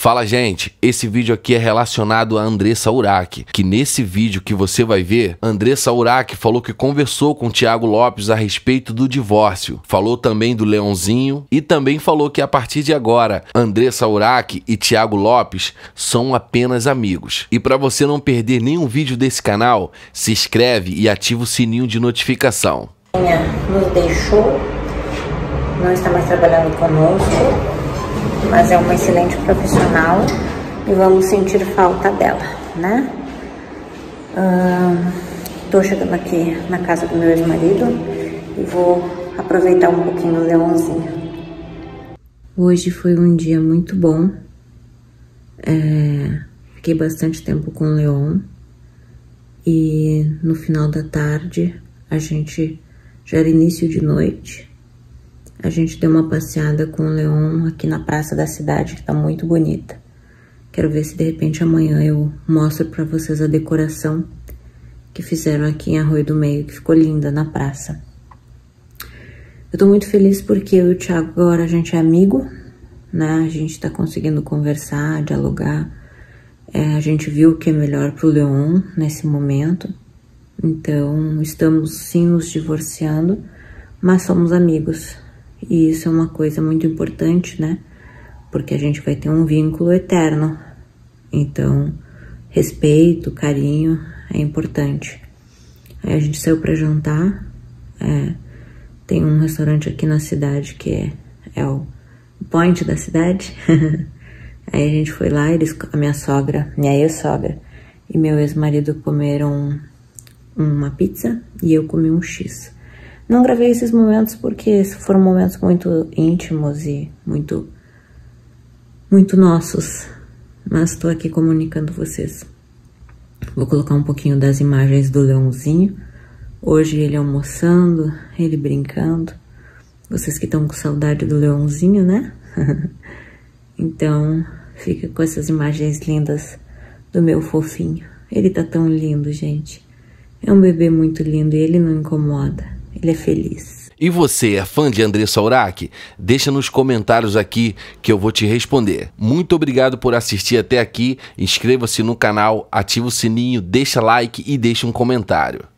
Fala, gente, esse vídeo aqui é relacionado a Andressa Urach, que nesse vídeo que você vai ver, Andressa Urach falou que conversou com Thiago Lopes a respeito do divórcio, falou também do Leãozinho e também falou que a partir de agora, Andressa Urach e Thiago Lopes são apenas amigos. E para você não perder nenhum vídeo desse canal, se inscreve e ativa o sininho de notificação. Nos deixou, não está mais trabalhando conosco, mas é uma excelente profissional e vamos sentir falta dela, né? Tô chegando aqui na casa do meu ex-marido e vou aproveitar um pouquinho o Leãozinho. Hoje foi um dia muito bom. Fiquei bastante tempo com o Leon e no final da tarde, já era início de noite, a gente deu uma passeada com o Leon aqui na praça da cidade, que tá muito bonita. Quero ver se de repente amanhã eu mostro pra vocês a decoração que fizeram aqui em Arroio do Meio, que ficou linda na praça. Eu tô muito feliz porque eu e o Thiago agora a gente é amigo, né? A gente tá conseguindo conversar, dialogar. A gente viu o que é melhor pro Leon nesse momento. Então, estamos sim nos divorciando, mas somos amigos. E isso é uma coisa muito importante, né? Porque a gente vai ter um vínculo eterno. Então, respeito, carinho é importante. Aí a gente saiu pra jantar. Tem um restaurante aqui na cidade que é o point da cidade. Aí a gente foi lá, a minha ex-sogra e meu ex-marido comeram uma pizza e eu comi um X. Não gravei esses momentos porque foram momentos muito íntimos e muito nossos, mas tô aqui comunicando vocês. Vou colocar um pouquinho das imagens do Leãozinho. Hoje ele almoçando, ele brincando. Vocês que estão com saudade do Leãozinho, né? Então, fica com essas imagens lindas do meu fofinho. Ele tá tão lindo, gente. É um bebê muito lindo e ele não incomoda. Ele é feliz. E você é fã de Andressa Urach? Deixa nos comentários aqui que eu vou te responder. Muito obrigado por assistir até aqui. Inscreva-se no canal, ativa o sininho, deixa like e deixa um comentário.